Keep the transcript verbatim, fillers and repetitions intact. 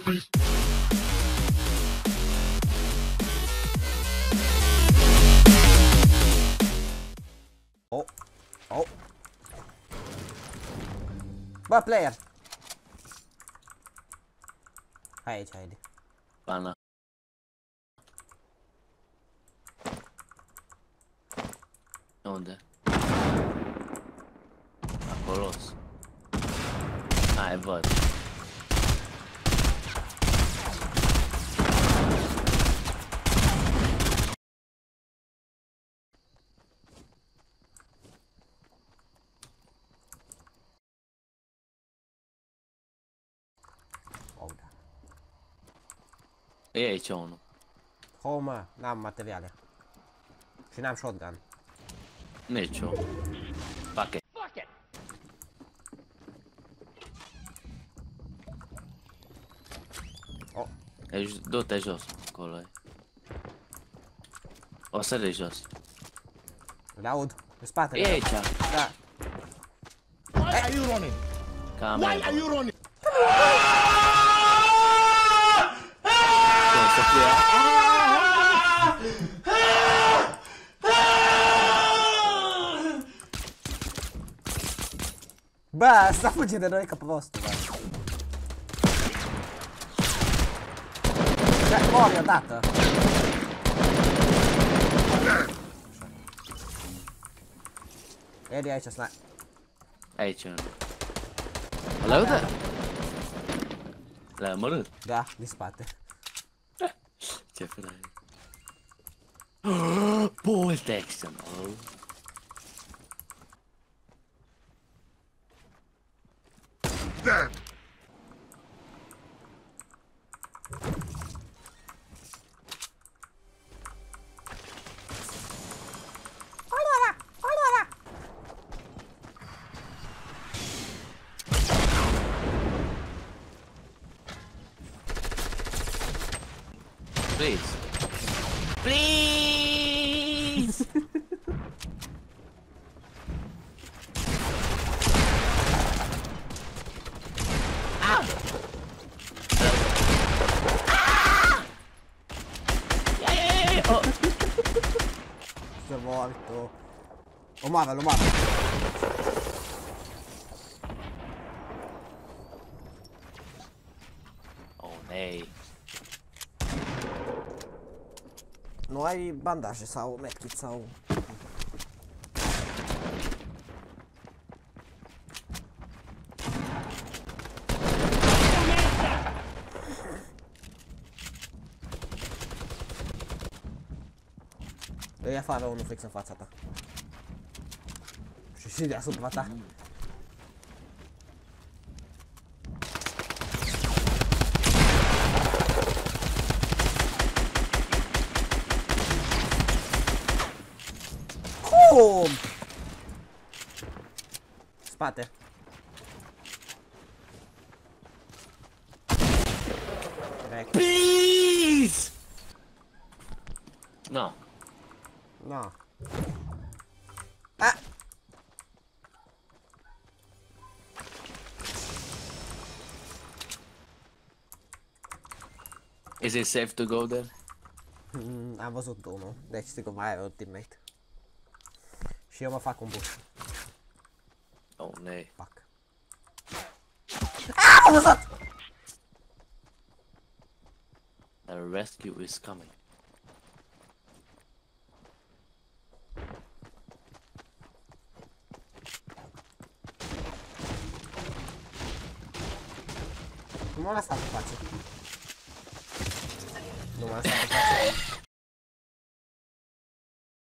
Oh, oh. Bă, player! Hai aici, haide. Pana. Unde? Acolo-s. Hai, văd. E aici unul. Ho, mă, n-am materiale. Și n-am shotgun. Nici eu. Fuck it. Oh. Ești, du-te jos, acolo e. O să de jos. Le aud, în spatele. E aici. Da. Why are you running? Cam Why are you running? Să fie. Bă, să fuge de noi ca prostul, bă. Da, mori odată. Edi aici, snipe. Aici unul. Ăla uite. L-a omorât. Da, din spate. Ce frate. Bolt action, oh. Damn! Please. Please! Ah! Ah! Yeah, yeah, yeah. Oh. Sei morto. Lo muove, lo muove. Oh, nei. Nu ai bandaje sau medkit sau... E afară unul fix în fața ta. Și și deasupra ta. Cum? Spate. Please! No. No. Ah! Is it safe to go there? Mm, am văzut unul, deci sigur mai are un teammate. Și eu mă fac un bush. Oh, nei. Fuck. Ah, am văzut! The rescue is coming. Nu m-a lăsat în pace. Nu m-a lăsat în pace.